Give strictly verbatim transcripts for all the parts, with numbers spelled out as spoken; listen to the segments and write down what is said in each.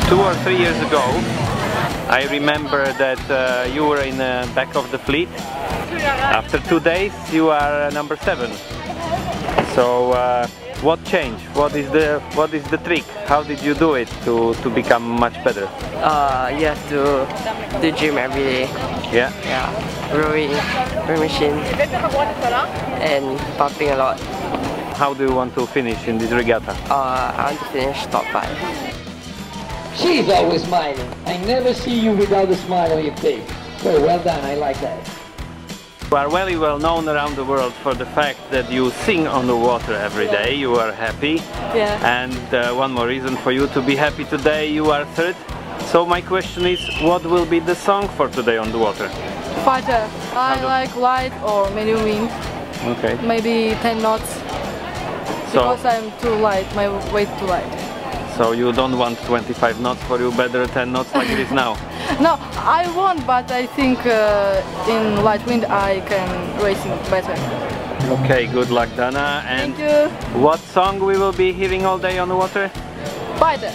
Two or three years ago, I remember that uh, you were in the back of the fleet. After two days, you are uh, number seven. So, uh, what changed? What is the what is the trick? How did you do it to to become much better? Uh, you have to do gym every day. Yeah. Yeah, rowing, rowing machine, and pumping a lot. How do you want to finish in this regatta? Uh, I want to finish top five. She's always smiling. I never see you without a smile on your face. Very well done, I like that. You are very well known around the world for the fact that you sing on the water every day. You are happy. Yeah. And uh, one more reason for you to be happy today, you are third. So my question is, what will be the song for today on the water? Fighter. I like light or medium wind. Okay. Maybe ten knots. So, Because I'm too light, my weight too light. so you don't want twenty-five knots, for you better ten knots like it is now? No, I want, but I think uh, in light wind I can racing better. Okay, good luck, Dana. And Thank you. what song we will be hearing all day on the water? Fighter.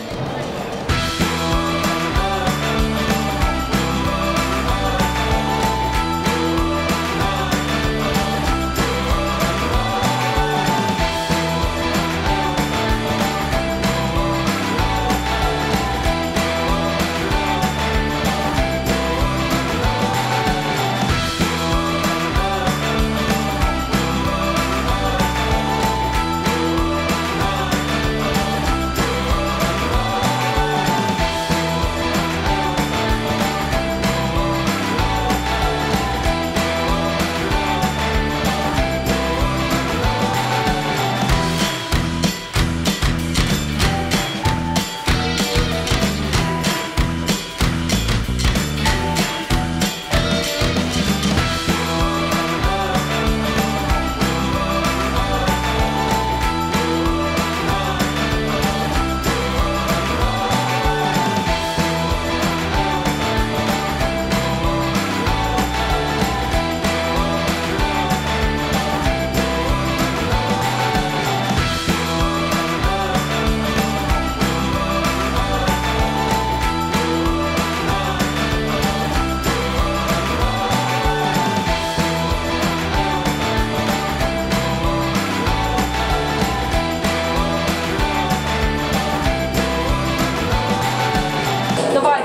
Давай.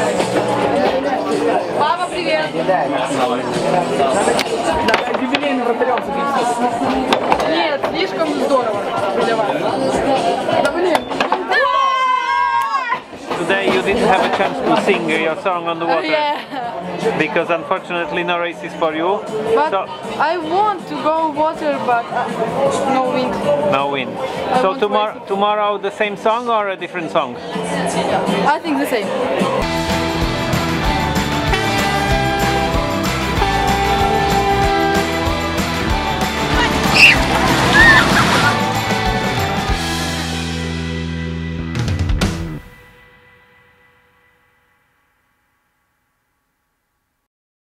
Папа, привет. Юбилейным вратарем садимся. Нет, слишком здорово для вас. Да блин. Today you didn't have a chance to sing your song on the water. Yeah. Because unfortunately no races for you. But So, I want to go water, but uh, no wind. no win. I So want tomorrow, races. tomorrow the same song or a different song? I think the same.